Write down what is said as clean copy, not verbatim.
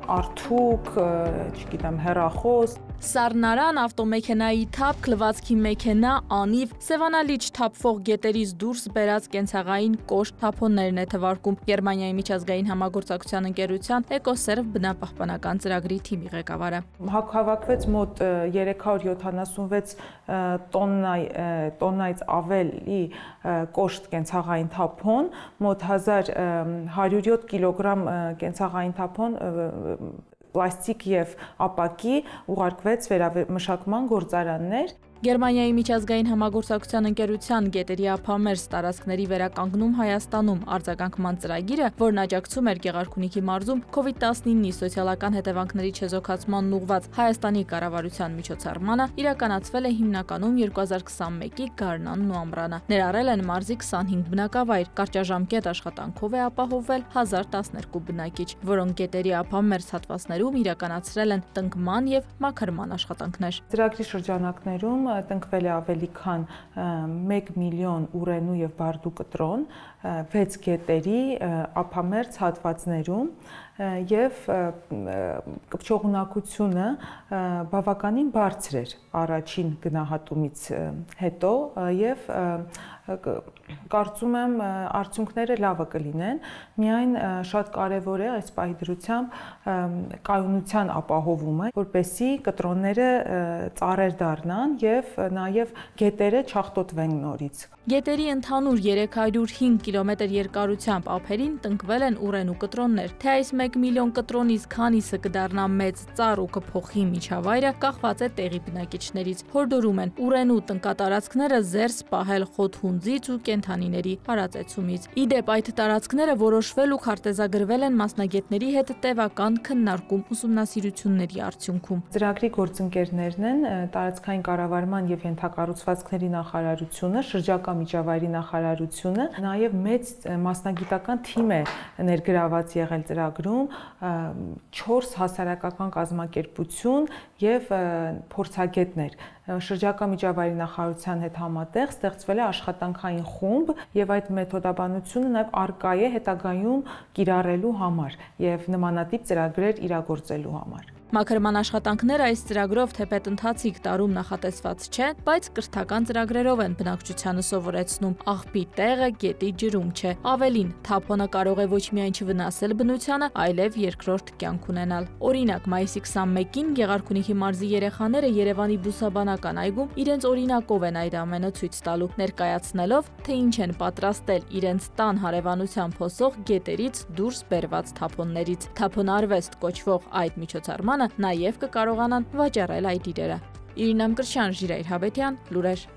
արթուկ, չգիտեմ, հեռախոս։ Սառնարան, ավտոմեքենայի թափ, քլվածքի մեքենա, անիվ, սևանալիչ թափվող գետերից դուրս բերած կենցաղային կոշտ թափոններն է թվարկում Գերմանիայի միջազգային համագործակցության ընկերության Էկոսերվ բնապահպանական ծրագրի թիմի ղեկավարը։ Հավաքվեց մոտ 376 տոննայից ավելի կոշտ կենցաղային թափոն, մոտ 1107 կիլոգրամ կենցաղային թափոն պլաստիկ և ապակի ուղարկվեց վերամշակման գործարաններ։ Գերմանիայի միջազգային համագործակցության ընկերության գետերի ափամերձ տարածքների վերականգնում Հայաստանում արձագանքման ծրագիրը, որն աջակցում էր Գեղարքունիքի մարզում COVID-19-ի սոցիալական հետևանքների չեզոքացմանն ուղղված Հայաստանի կառավարության միջոցառմանը, իրականացվել է հիմնականում 2021-ի գարնանն ու ամռանը։ Ներառել են մարզի 25 բնակավայր, կարճաժամկետ աշխատանքով է ապահովվել 1012 բնակիչ, որոնք գետերի ափամերձ հատվածներում իրականացրել են տնկման և մաքրման աշխատանքներ։ Ծրագրի շրջանակներում տնկվել է ավելի քան 1 միլիոն ուռենու և բարդու կտրոն 6 գետերի ափամերձ հատվածներում և կպչողունակությունը բավականին բարձր էր առաջին գնահատումից հետո և կարծում եմ արդյունքները լավը կլինեն, միայն շատ կարևոր է այս պահի դրությամբ կայունության ապահովումը, որպեսզի կտրոնները ծառեր դառնան և նաև գետերը չաղտոտվեն նորից։ Գետերի ընդհանուր 305 կիլոմետր երկարությամբ ափերին տնկվել են ուռենու կտրոններ, թե այս 1 միլիոն կտրոնից քանիսը կդառնա մեծ ծառ ու կփոխի միջավայրը, կախված է տեղի բնակիչներից։ Հորդորում են ուռենու տնկատարածքները զերծ պահել խոտ հունձից ու կենդանիների հարածեցումից։ Իդեպ այդ տարածքները որոշվել ու քարտեզագրվել են մասնագետների հետ տևական քննարկում ուսումնասիրությունների արդյունքում։ Ծրագրի գործընկերներն են տարածքային կառավարման և ենթակառուցվածքների նախարարությունը, շրջակա միջավայրի նախարարությունը, նաև մեծ մասնագիտական թիմ է ներգրաված եղել ծրագրում, 4 հասարակական կազմակերպություն և փորձագետներ։ Շրջակա միջավայրի նախարարության հետ համատեղ ստեղծվել է աշխատանքային խումբ և այդ մեթոդաբանությունը նաև առկա է հետագայում կիրառելու համար և նմանատիպ ծրագրեր իրագործելու համար։ Մաքրման աշխատանքները այս ծրագրով թեպետ ընթացիկ տարում նախատեսված չէ, բայց կրթական ծրագրերով են բնակչությանը սովորեցնում։ Աղբի տեղը գետի ջրում չէ։ Ավելին, թափոնը կարող է ոչ միայն չվնասել բնությանը, այլև երկրորդ կյանք ունենալ։ Օրինակ, մայիսի 21-ին Գեղարքունիքի մարզի երեխաները Երևանի բուսաբանական այգում իրենց օրինակով են այդ ամենը ցույց տալու, ներկայացնելով, թե ինչ են պատրաստել իրենց տան հարևանությամբ հոսող գետերից դուրս բերված թափոններից։ Թափոնարվեստ կոչվող այդ միջոցառմանը նաև կկարողանան վաճառել այդ իրերը։ Իրինա Մկրտչյան, Ժիրայր Հավետյան, լուրեր։